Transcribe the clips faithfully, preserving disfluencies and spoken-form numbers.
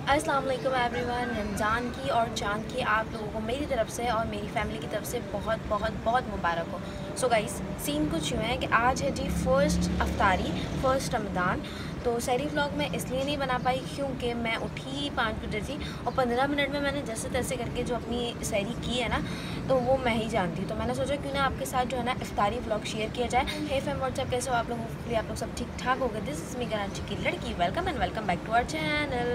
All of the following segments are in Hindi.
अस्सलाम वालेकुम एवरीवन। रमज़ान की और चाँद की आप लोगों को मेरी तरफ से और मेरी फैमिली की तरफ से बहुत बहुत बहुत मुबारक हो। सो गाइस, सीन कुछ यूँ है कि आज है जी फर्स्ट अफ्तारी, फर्स्ट रमज़ान। तो सहरी व्लॉग मैं इसलिए नहीं बना पाई क्योंकि मैं उठी पाँच बजे थी और पंद्रह मिनट में मैंने जैसे तैसे करके जो अपनी सहरी की है ना, तो वो मैं ही जानती हूँ। तो मैंने सोचा क्यों ना आपके साथ जो है ना इफ्तारी व्लॉग शेयर किया जाए। हे फैम व्हाट्सएप, कैसे हो आप लोग? होपफुली आप लोग सब ठीक ठाक हो गए। दिस इज़ मी कराची की लड़की। Welcome and welcome back to our channel.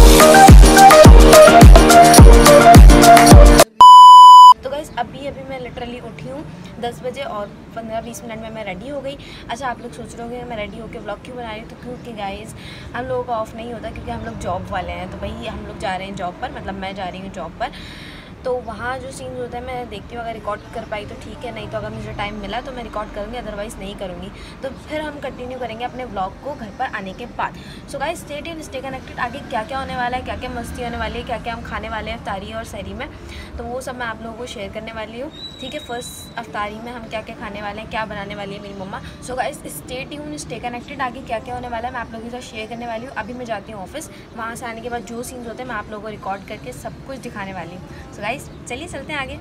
तो गाइस, अभी अभी मैं लिटरली उठी हूँ दस बजे और पंद्रह बीस मिनट में मैं रेडी हो गई। अच्छा, आप लोग सोच रहे होंगे मैं रेडी होकर व्लॉग क्यों बना रही हूँ? तो क्योंकि गाइस हम लोगों का ऑफ नहीं होता, क्योंकि हम लोग जॉब वाले हैं। तो भाई हम लोग जा रहे हैं जॉब पर, मतलब मैं जा रही हूँ जॉब पर। तो वहाँ जो सीन्स होता है मैं देखती हूँ, अगर रिकॉर्ड कर पाई तो ठीक है, नहीं तो अगर मुझे टाइम मिला तो मैं रिकॉर्ड करूँगी, अदरवाइज़ नहीं करूँगी। तो फिर हम कंटिन्यू करेंगे अपने व्लॉग को घर पर आने के बाद। So guys, stay tuned, stay connected. आगे क्या क्या होने वाला है, क्या क्या मस्ती होने वाली है, क्या क्या हम खाने वाले हैं इफ्तारी और सहरी में, तो वो सब मैं आप लोगों को शेयर करने वाली हूँ। ठीक है, फर्स्ट अफ्तारी में हम क्या क्या खाने वाले हैं, क्या बनाने वाली है मेरी मम्मा। So guys, stay tuned, stay connected. आगे क्या क्या होने वाला है मैं आप लोगों के साथ शेयर करने वाली हूँ। अभी मैं जाती हूँ ऑफिस, वहाँ से आने के बाद जो सीन्स होते हैं मैं आप लोगों को रिकॉर्ड करके सब कुछ दिखाने वाली हूँ। सो गाइस, चलिए चलते हैं आगे।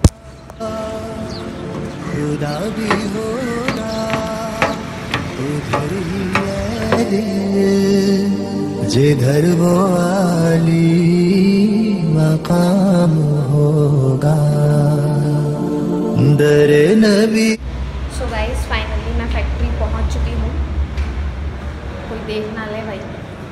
खुदा भी होगा उधर ही है दिल, जिधर वो आली मकाम होगा दरे नबी। सो गाइस, फाइनली मैं फैक्ट्री पहुंच चुकी हूँ। कोई देख ना ले भाई।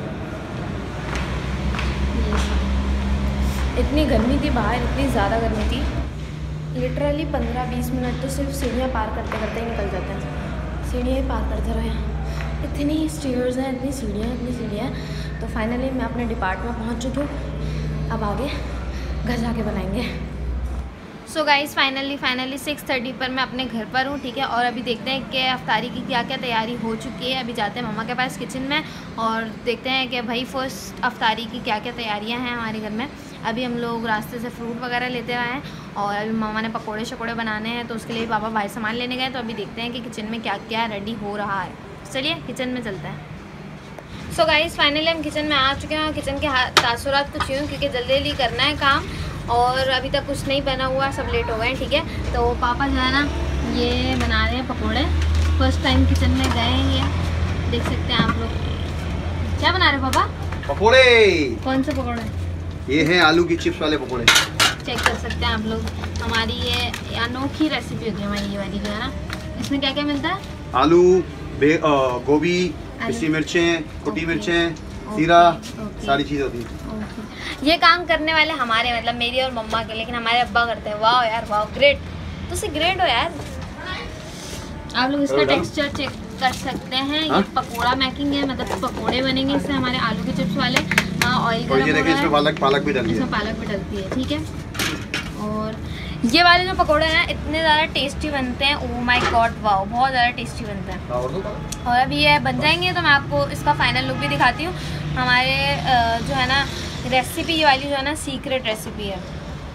इतनी गर्मी थी बाहर, इतनी ज़्यादा गर्मी थी। लिटरली पंद्रह बीस मिनट तो सिर्फ सीढ़ियाँ पार करते करते ही निकल जाते हैं। सीढ़ियाँ ही पार करते रहे, इतनी स्टेयर्स हैं, इतनी सीढ़ियाँ इतनी सीढ़ियाँ हैं। तो फाइनली मैं अपने डिपार्टमेंट में पहुँच चुकी हूँ। अब आगे घर जाके बनाएंगे। So guys, finally finally six thirty पर मैं अपने घर पर हूँ। ठीक है, और अभी देखते हैं कि अफ्तारी की क्या क्या तैयारी हो चुकी है। अभी जाते हैं मम्मा के पास किचन में और देखते हैं कि भाई फर्स्ट अफ्तारी की क्या क्या तैयारियाँ हैं हमारे घर में। अभी हम लोग रास्ते से फ्रूट वगैरह लेते आए हैं और अभी मम्मा ने पकोड़े शकोड़े बनाने हैं, तो उसके लिए पापा भाई सामान लेने गए। तो अभी देखते हैं कि किचन में क्या क्या रेडी हो रहा है। चलिए किचन में चलते हैं। सो गाइस, फाइनली हम किचन में आ चुके हैं और किचन के तासुरात कुछ यूँ, क्योंकि जल्दी जल्दी करना है काम और अभी तक कुछ नहीं बना हुआ, सब लेट हो गए हैं। ठीक है, तो पापा जो है ना ये बना रहे हैं पकोड़े। फर्स्ट टाइम किचन में गए हैं ये, देख सकते हैं आप लोग। क्या बना रहे हैं पापा? पकोड़े। कौन से पकोड़े? ये हैं आलू की चिप्स वाले पकोड़े। चेक कर सकते हैं आप लोग। हमारी ये अनोखी रेसिपी होती है हमारी ये वाली, जो है ना। इसमें क्या क्या मिलता है? आलू, गोभी, पिसी मिर्चें, कुटी मिर्चें, जीरा, सारी चीज़ होती है। ये काम करने वाले हमारे, मतलब मेरी और मम्मा के, लेकिन हमारे अब्बा करते हैं। वाह यार वाह, ग्रेट। तो से ग्रेट हो यार। आप लोग इसका टेक्सचर चेक कर सकते हैं। ये पकोड़ा मेकिंग है, मतलब पकोड़े बनेंगे इससे हमारे आलू के चिप्स वाले। ऑयल गरम हो रहा है, इसमें पालक पालक भी डलती है, इसमें पालक भी डलती है। ठीक है, और ये वाले जो पकोड़े हैं इतने ज़्यादा टेस्टी बनते हैं। ओह माय गॉड, वाह, बहुत ज़्यादा टेस्टी बनते हैं। और अभी ये बन जाएंगे तो मैं आपको इसका फाइनल लुक भी दिखाती हूँ। हमारे जो है ना रेसिपी, ये वाली जो है ना सीक्रेट रेसिपी है।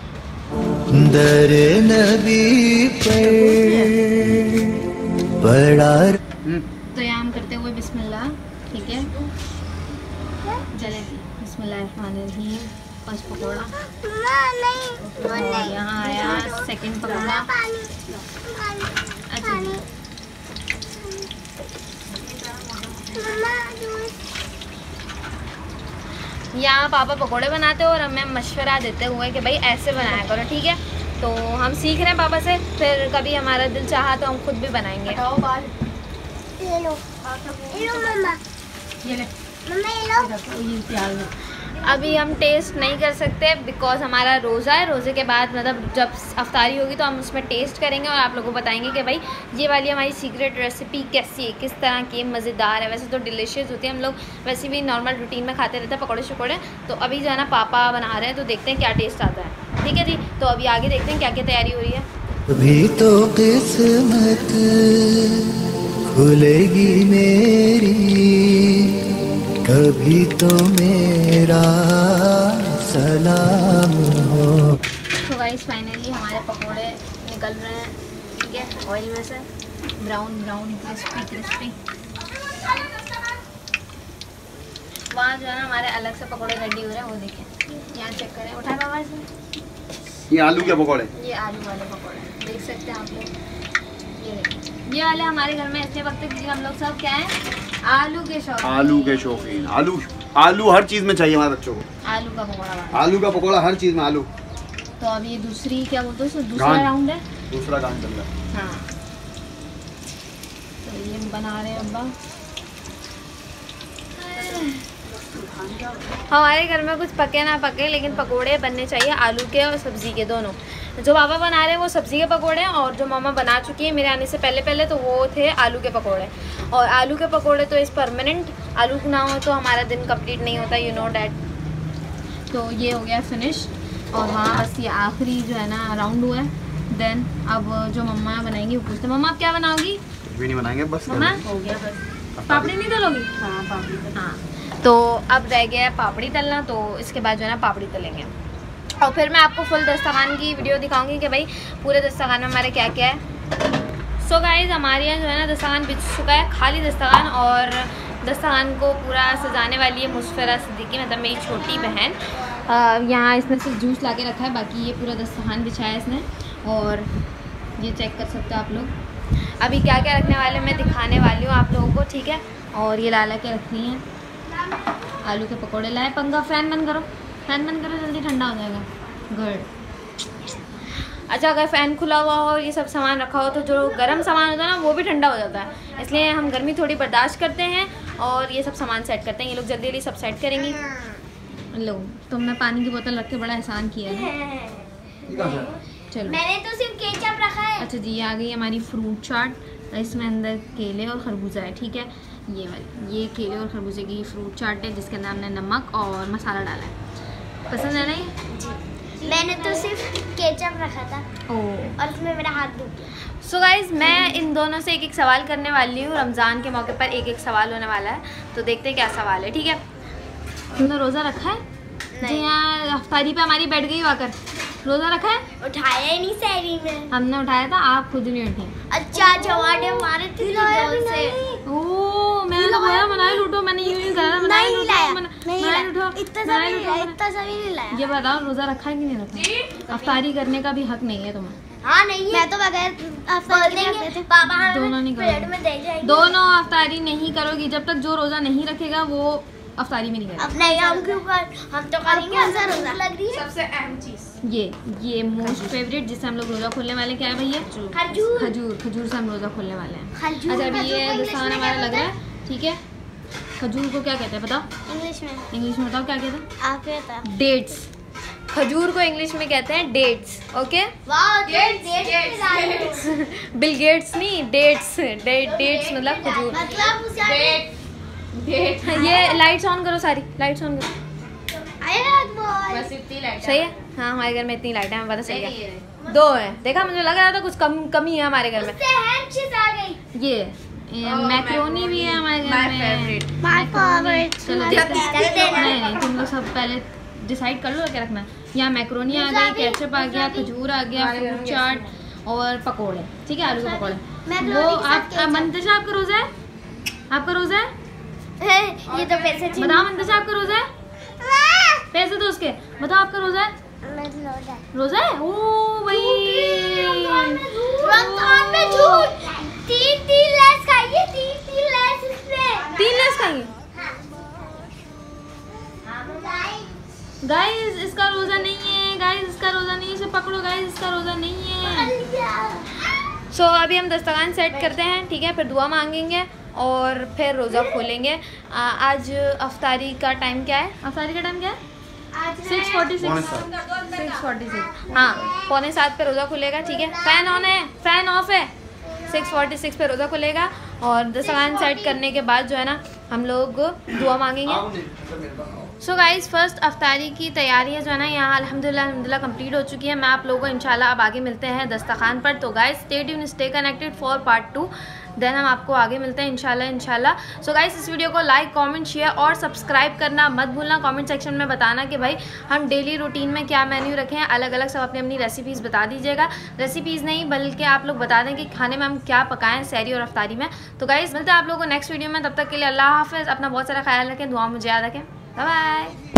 दरे नबी बड़ा। तो यहाँ हम करते हुए बिस्मिल्लाह। ठीक है, चले बिस्मिल्लाहिर्रहमानिर्रहीम। फर्स्ट पकौड़ा, और यहाँ आया सेकंड पकौड़ा। अच्छा, यहाँ पापा पकोड़े बनाते हो और हमें मशवरा देते हुए कि भाई ऐसे बनाया करो। ठीक है, तो हम सीख रहे हैं पापा से, फिर कभी हमारा दिल चाहा तो हम खुद भी बनाएंगे। ये लो, ये लो मम्मा, ये ले मम्मा, ये लो। अभी हम टेस्ट नहीं कर सकते बिकॉज हमारा रोज़ा है। रोज़े के बाद मतलब जब अफ्तारी होगी तो हम उसमें टेस्ट करेंगे और आप लोगों को बताएंगे कि भाई ये वाली हमारी सीक्रेट रेसिपी कैसी है, किस तरह की मज़ेदार है। वैसे तो डिलीशियस होती है, हम लोग वैसे भी नॉर्मल रूटीन में खाते रहते हैं पकौड़े शकोड़े। तो अभी जो है ना पापा बना रहे हैं, तो देखते हैं क्या टेस्ट आता है। ठीक है जी, तो अभी आगे देखते हैं क्या क्या तैयारी हो रही है। अभी तो किस्मत खुलेगी मेरी, कभी तो मेरा सलाम हो। तो गाइस, फाइनली हमारे पकोड़े निकल रहे हैं। ठीक है, ऑयल में से ब्राउन ब्राउन क्रिस्पी क्रिस्पी। वहाँ जो है ना हमारे अलग से पकौड़े रेडी हो रहे हैं, वो देखें यहाँ चेक करें। उठाए बाबा इसमें ये आलू के पकौड़े, ये आलू वाले पकौड़े देख सकते हैं आप लोग। ये देखें, ये वाले हमारे घर में इसलिए वक्त क्योंकि हम लोग सब क्या है, आलू के शौकीन। आलू के शौकीन। आलू आलू हर चीज में चाहिए हमारे बच्चों को। आलू का पकौड़ा, आलू का पकौड़ा हर चीज में आलू। तो अब ये दूसरी क्या बोलते हैं, दूसरा राउंड है, दूसरा काम चल रहा है। हाँ तो ये बना रहे हैं अब्बा। हमारे घर में कुछ पके ना पके लेकिन पकोड़े बनने चाहिए आलू के और सब्ज़ी के दोनों। जो पापा बना रहे हैं वो सब्ज़ी के पकोड़े हैं और जो मामा बना चुकी है मेरे आने से पहले पहले तो वो थे आलू के पकोड़े। और आलू के पकोड़े तो इस परमानेंट, आलू ना हो तो हमारा दिन कंप्लीट नहीं होता, यू नो डैट। तो ये हो गया फिनिश और हाँ बस ये आखिरी जो है ना राउंड हुआ है। देन अब जो मम्मा बनाएंगी वो पूछते, मम्मा आप क्या बनाओगी? कुछ भी नहीं बनाएंगे, बस मम्मा हो गया बस, पापड़ी नहीं तलोगी? हाँ पापड़ी। हाँ तो अब रह गया है पापड़ी तलना, तो इसके बाद जो है ना पापड़ी तलेंगे और फिर मैं आपको फुल दस्तरखान की वीडियो दिखाऊंगी कि भाई पूरे दस्तरखान में हमारे क्या क्या है। सो गाइज हमारे यहाँ जो है ना दस्तरखान बिछ चुका है, खाली दस्तरखान, और दस्तरखान को पूरा सजाने वाली है मुस्फिरा सिद्दीकी, मतलब मेरी छोटी बहन। यहाँ इसने सिर्फ जूस ला के रखा है, बाकी ये पूरा दस्तरखान बिछाया है इसने। और ये चेक कर सकते हो आप लोग। अभी क्या क्या रखने वाले मैं दिखाने वाली हूँ आप लोगों को, ठीक है। और ये लाला के रखनी है आलू के पकोड़े लाए। पंगा फैन बंद करो, फैन बंद करो, जल्दी ठंडा हो जाएगा। गुड। अच्छा अगर फ़ैन खुला हुआ हो और ये सब सामान रखा हो तो जो गर्म सामान होता है ना वो भी ठंडा हो जाता है, इसलिए हम गर्मी थोड़ी बर्दाश्त करते हैं और ये सब सामान सेट करते हैं। ये लोग जल्दी जल्दी सब सेट करेंगी। लो तुमने पानी की बोतल रख के बड़ा एहसान किया है। चलो मैंने तो सिर्फ केचप रखा है। अच्छा जी, ये आ गई हमारी फ्रूट चाट, इसमें अंदर केले और खरबूजा है, ठीक है। ये वाली ये केले और खरबूजे की फ्रूट चाट है जिसके अंदर हमने नमक और मसाला डाला है। पसंद है ना ये? मैंने तो सिर्फ केचप रखा था ओह, और इसमें मेरा हाथ डूब गया। सो गाइज मैं इन दोनों से एक एक सवाल करने वाली हूँ। रमज़ान के मौके पर एक एक सवाल होने वाला है, तो देखते हैं क्या सवाल है, ठीक है। तुमने रोज़ा रखा है? जी यहाँ अफ्तारी पे हमारी बैठ गई आकर। रोज़ा रखा है? उठाया ही नहीं सहरी में। हमने उठाया था, आप खुद नहीं उठी। अच्छा जवाड़े मारे थे से। ओह मैंने तो बोला मनाई लूटो, मैंने यूं ही करा था, मनाई लूटो मनाई लूटो इतना सा भी नहीं लाया, इतना सा भी नहीं लाया। ये बताओ रोज़ा रखा है कि नहीं रखा? अफ्तारी करने का भी हक नहीं है तुम्हें। हाँ नहीं, मैं तो बगैर बोल देंगे पापा हमें दोनों नहीं प्लेट में दे जाएंगे। दोनों अफ्तारी नहीं करोगी जब तक जो रोज़ा नहीं रखेगा वो अफ्तारी में नहीं करेगा। अब नहीं हम क्यों कर, हम तो करेंगे। अंदर रोजा लग रही है सबसे अहम चीज ये ये मोस्ट फेवरेट जिससे हम लोग रोज़ा खोलने वाले, क्या है भैया? खजूर। खजूर। खजूर से हम रोज़ा खोलने वाले हैं। खजूर। अच्छा अभी खजूर ये को दस्तान इंग्लिश में हमारा क्या लग रहा है, ठीक है। खजूर को क्या कहते हैं बताओ? इंग्लिश में इंग्लिश में बताओ क्या कहते हैं? आप ये बता। डेट्स। खजूर को इंग्लिश में कहते हैं डेट्स, ओके। वाह Dates, dates dates, dates Bill Gates नहीं, डेट्स। डेट डेट्स मतलब खजूर। मतलब उसे डेट डेट ये लाइट्स ऑन करो, सारी लाइट्स ऑन करो। आया बोल। बस इतनी लाइट सही है? हाँ हमारे घर में इतनी लाइट है, हमें पता चल गया। दो है, देखा मुझे लग रहा था कुछ कम कमी है हमारे घर में। उससे हैंड चीज आ गई। ये मैक्रोनी भी है हमारे घर My में। favorite. My favorite. चलो My देखते हैं। favorite. नहीं नहीं तुम लोग सब पहले डिसाइड कर लो क्या रखना है। यहाँ मैक्रोनी आ गई, केचप आ गया, खजूर आ गया, फ्रूट चाट और पकोड़े, ठीक है। आलू के पकोड़े। मैक्रोनी वो के साथ आप केचप। मंतशा आपका रोज़ा है? आपका रोज़ा है? ये तो पैसे चाहिए। बताओ मंतशा आपका रोज़ा है? पैसे दो उसके, बताओ आपका रोज़ा है? रोज़ा है? ओ भाई रमजान में झूठ। तीन तीन लेस खाइए, तीन तीन लेस इसमें। तीन लेस खाएंगे गाइस। इसका रोज़ा नहीं है गाइस, इसका रोज़ा नहीं है, इसे पकड़ो गाइस, इसका रोज़ा नहीं है। सो so, अभी हम दस्तरखान सेट करते हैं, ठीक है। फिर दुआ मांगेंगे और फिर रोज़ा खोलेंगे। आ, आज अफ्तारी का टाइम क्या है? अफ्तारी का टाइम क्या है? Six forty six six forty six हाँ पौने सात पे रोज़ा खुलेगा, ठीक है। फ़ैन ऑन है, फ़ैन ऑफ है। सिक्स फोर्टी सिक्स पे रोज़ा खुलेगा और दस्तरखान सेट करने के बाद जो है ना हम लोग दुआ मांगेंगे। सो गाइज़ फर्स्ट अफ्तारी की तैयारियाँ जो है ना यहाँ अल्हम्दुलिल्लाह अल्हम्दुलिल्लाह कंप्लीट हो चुकी है। मैं आप लोगों को इंशाल्लाह अब आगे मिलते हैं दस्तरखान पर। तो guys stay tune, stay connected for part two. Then हम आपको आगे मिलते हैं इंशाल्लाह इंशाल्लाह। सो गाइस इस वीडियो को लाइक, कमेंट, शेयर और सब्सक्राइब करना मत भूलना। कमेंट सेक्शन में बताना कि भाई हम डेली रूटीन में क्या मेन्यू रखें, अलग अलग सब अपनी अपनी रेसिपीज़ बता दीजिएगा। रेसिपीज़ नहीं बल्कि आप लोग बता दें कि खाने में हम क्या पकाएं सहरी और अफ्तारी में। तो गाइस मिलते हैं आप लोगों को नेक्स्ट वीडियो में, तब तक के लिए अल्लाह हाफ़िज़। अपना बहुत सारा ख्याल रखें, दुआ मुझे याद रखें। Bye bye.